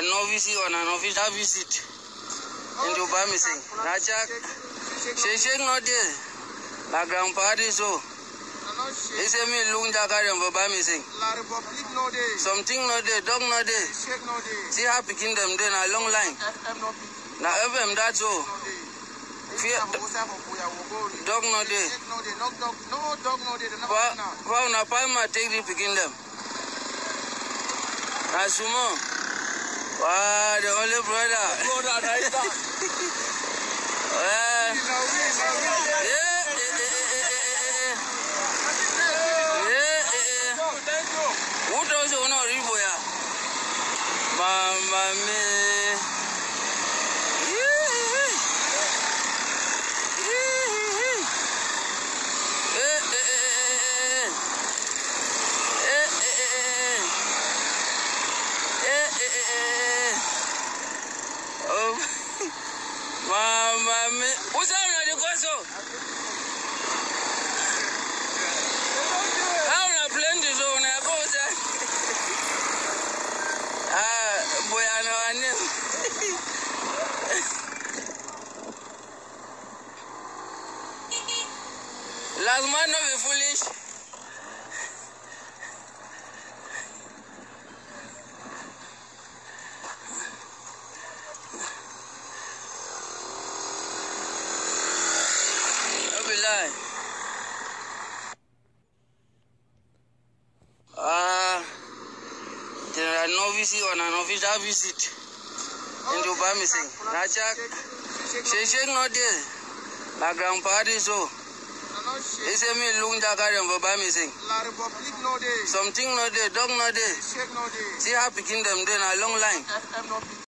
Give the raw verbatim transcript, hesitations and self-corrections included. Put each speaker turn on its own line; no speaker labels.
General Novice on an official visit into Bamising. Nachak, Sheshek not there. La grandpa is so. Is a me lung Dakarian for Bamising. Something not there, dog not there. See happy kingdom then a long line. Now, F M that's all. Dog no day. Wow, na palma take the picking them. Asumo. Wow, the only brother. Yeah, yeah, who does you know Riboya? Mama me. Mama, who's out of the coso? How na plenty zone? I go there. Ah, boy, I know I know. Last man, no be foolish. Ah, General Novice on an official visit into Bamising. Nachak, Sheshek not there. La grandpa is so. Is a me lung Dakarian for Bamising. Something not there, dog not there. See happy kingdom then a long line.